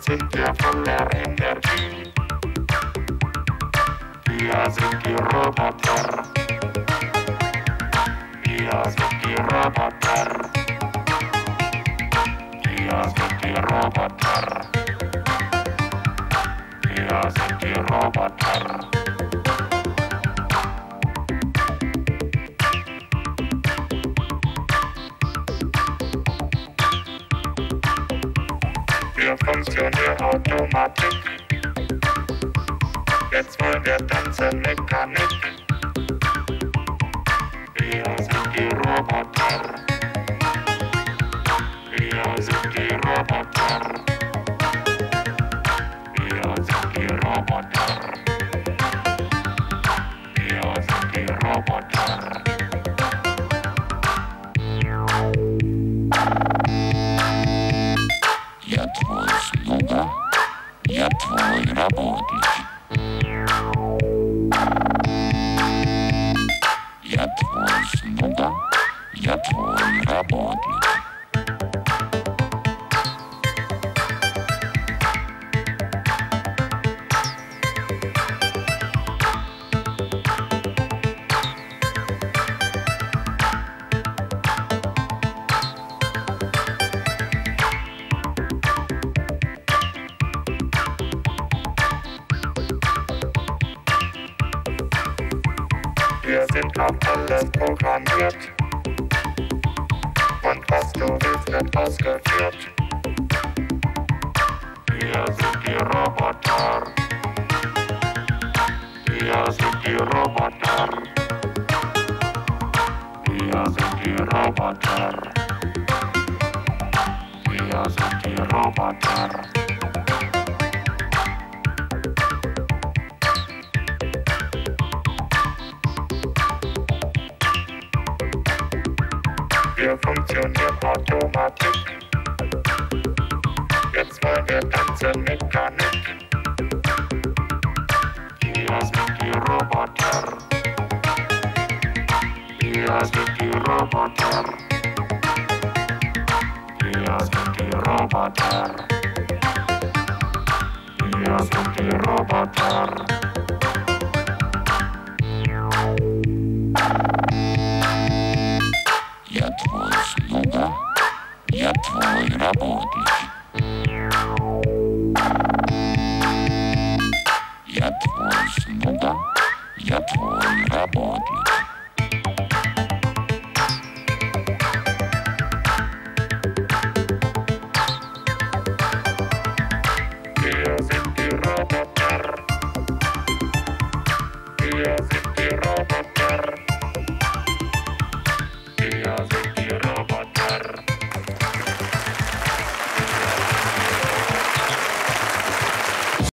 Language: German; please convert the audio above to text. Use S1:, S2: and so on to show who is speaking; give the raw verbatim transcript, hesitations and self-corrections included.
S1: sind wir voller Energie. Wir sind die Roboter. Wir sind die Roboter. Wir sind die Roboter. Wir sind die Roboter. Wir funktionieren Automatik. Jetzt wollen wir tanzen Mechanik. Wir sind die Roboter. Wir sind die Roboter. Wir sind die Roboter. Wir sind die Roboter.
S2: Я твой слуга, я твой работник. Я твой слуга, я твой работник.
S1: Wir sind auf alles programmiert. Und was du willst, wird ausgeführt. Wir sind die Roboter. Wir sind die Roboter. Wir sind die Roboter. Wir sind die Roboter. Wir funktionieren Automatik. Jetzt wollen wir tanzen Mechanik. Wir sind die Roboter. Wir sind die Roboter. Wir sind die Roboter. Wir sind die Roboter.
S2: Я твой слуга, я твой работник.